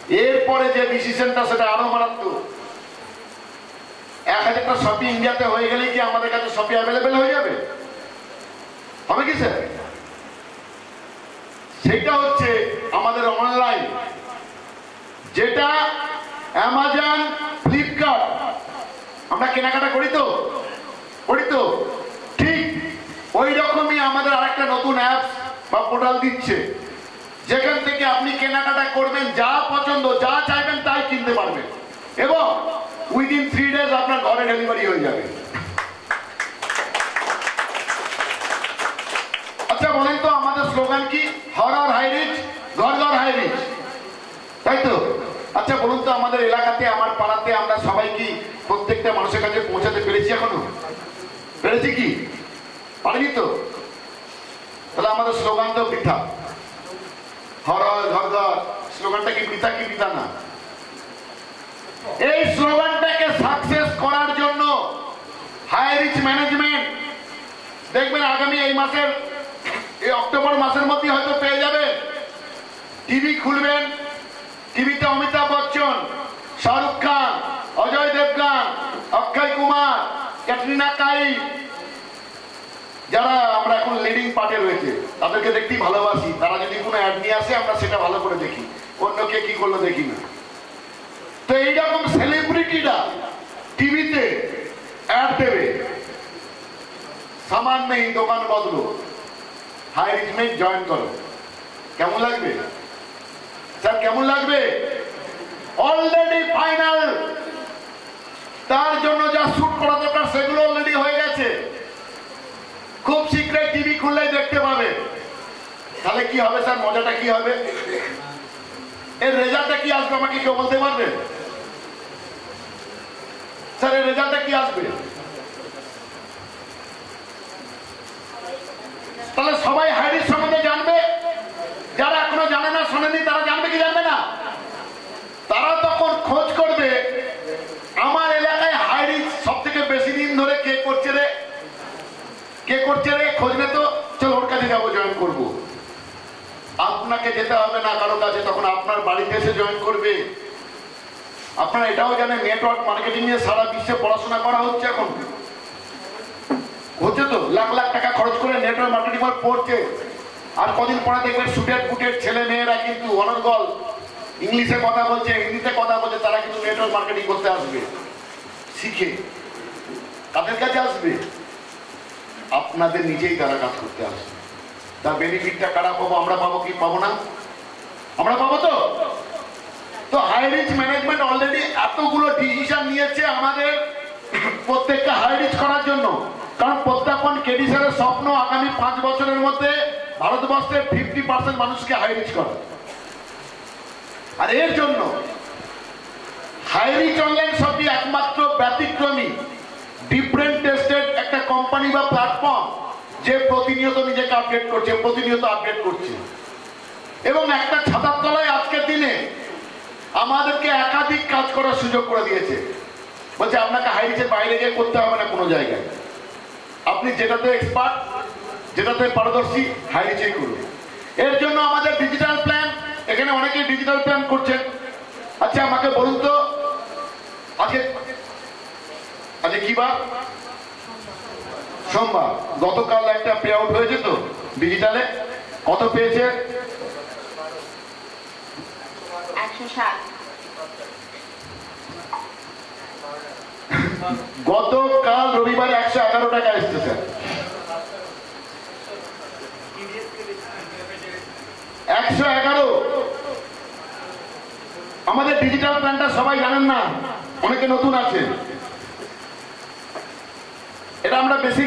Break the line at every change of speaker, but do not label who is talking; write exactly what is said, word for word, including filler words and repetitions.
এরপরে যে ডিসিশনটা সেটা আরো মারাত্মক। এক হাজারটা শপি ইন্ডিয়াতে হয়ে গেলে কি আমাদের কাছে শপি অ্যাভেলেবেল হয়ে যাবে? হবে কি স্যার? সেটা হচ্ছে আমাদের অনলাইন, যেটা অ্যামাজন, ফ্লিপকার্ট আমরা কেনাকাটা করি তো করি তো ঠিক ওই রকমই আমাদের আরেকটা নতুন অ্যাপস বা পোর্টাল দিচ্ছে, যেখান থেকে আপনি কেনাকাটা করবেন, যা পছন্দ যা চাইবেন তাই কিনতে পারবেন এবং উইদিন থ্রি ডেজ আপনার ঘরে ডেলিভারি হয়ে যাবে। আচ্ছা বলেন তো আমাদের স্লোগান কি? হর হর হাই রিচ, ঘর ঘর হাই রিচ, তাই তো? আচ্ছা বলুন তো আমাদের এলাকাতে, আমার পাড়াতে আমরা সবাই কি প্রত্যেকটা মানুষের কাছে পৌঁছাতে পেরেছি? এখনো পেরেছি কি? পারিনি তো? তাহলে আমাদের স্লোগান তো বৃথা। হর হর ঘর ঘর স্লোগানটা কি বৃথা? কি বৃথা না? এই স্লোগানটাকে সাকসেস করার জন্য হাই রিচ ম্যানেজমেন্ট দেখবেন আগামী এই মাসের এই অক্টোবর মাসের মধ্যে হয়তো পেয়ে যাবে। টিভি খুলবেন, টিভিতে অমিতাভ বচ্চন, শাহরুখ খান, অজয় দেবগান, অক্ষয় কুমার, ক্যাটরিনা কাইফ, যারা আমরা এখন লিডিং পার্টে রয়েছে তাদেরকে দেখতেই ভালোবাসি। তারা যদি কোনো অ্যাড নিয়ে আসে আমরা সেটা ভালো করে দেখি, অন্য কে কি করলো দেখি না। তো এইরকম সেলিব্রিটিরা টিভিতে অ্যাড দেবে, সামান নেই দোকান বদলো, হাই রিচমেন্ট জয়েন করো। কেমন লাগবে স্যার? কেমন লাগবে? Already final. তার জন্য যা শুট করা দরকার সেগুলো অলরেডি হয়ে গেছে। খুব শীঘ্রই টিভি খুললেই দেখতে পাবে। তাহলে কি হবে স্যার? মজাটা কি হবে? এর রেজাল্টটা কি আসবে আমাকে কেউ বলতে পারবে স্যার? এর রেজাল্টটা কি আসবে? তাহলে সবাই হাই রিচ সম্বন্ধে জানবে। যারা এখনো জানে না, শোনেনি, তারা জানবে কি জানবে না? তারা তখন খোঁজ করবে আমার এলাকায় হাই রিচ সব থেকে বেশি দিন ধরে কে করছে রে, কে করছে রে, খুঁজবে তো চলো ওর কাছে যাবো, জয়েন করবো। আপনাকে যেতে হবে না কারো কাছে, তখন আপনার বাড়িতে এসে জয়েন করবে। আপনারা এটাও জানেন নেটওয়ার্ক মার্কেটিং নিয়ে সারা বিশ্বে পড়াশোনা করা হচ্ছে। এখন হচ্ছে তো, লাখ লাখ টাকা খরচ করে নেটওয়ার্ক মার্কেটিং পড়ছে। আর কদিন পরে দেখবেন সুটের ফুটের ছেলে মেয়েরা কিন্তু অনর্গল ইংলিশে কথা বলছে, হিন্দিতে কথা বলছে, তারা কিন্তু নেটওয়ার্ক মার্কেটিং করতে আসবে শিখে। কাদের কাছে আসবে? আপনাদের নিজেই তারা কাজ করতে আসবে। তার বেনিফিটটা কারা পাবো? আমরা পাবো কি পাবো না? আমরা পাবো তো। তো হাই রিচ ম্যানেজমেন্ট অলরেডি এতগুলো ডিসিশন নিয়েছে আমাদের প্রত্যেকটা হাই রিচ করার জন্য। কারণ প্রত্যেকক্ষণ কেডি স্যারের স্বপ্ন আগামী পাঁচ বছরের মধ্যে ভারতবর্ষের ফিফটি পার্সেন্ট মানুষকে হাই রিচ করা। আর এর জন্য হাই রিচ অনলাইন শপি একমাত্র ব্যতিক্রমী ডিফারেন্ট টেস্টেড একটা কোম্পানি বা প্ল্যাটফর্ম, যে প্রতিনিয়ত নিজেকে আপডেট করছে, প্রতিনিয়ত আপডেট করছে। এবং একটা ছাতার তলায় আজকের দিনে আমাদেরকে একাধিক কাজ করার সুযোগ করে দিয়েছে। বলছে আপনাকে হাই রিচের বাইরে গিয়ে করতে হবে না কোনো জায়গায়, আপনি যেটাতে এক্সপার্ট, যেটাতে পারদর্শী, হাই রিচেই করুন। এর জন্য আমাদের ডিজিটাল প্ল্যান, এখানে অনেকেই ডিজিটাল প্ল্যান করছেন। আচ্ছা আমাকে বলুন তো আজকে আজকে কি বার? সোমবার। গতকাল একটা পে আউট হয়েছে তো ডিজিটালে, কত পেয়েছে? গতকাল রবিবার একশো এগারো টাকা এসছে স্যার। একশো এগারো। আমাদের ডিজিটাল প্ল্যানটা সবাই জানেন না, অনেকে নতুন আছে। এটা আমরা বেশি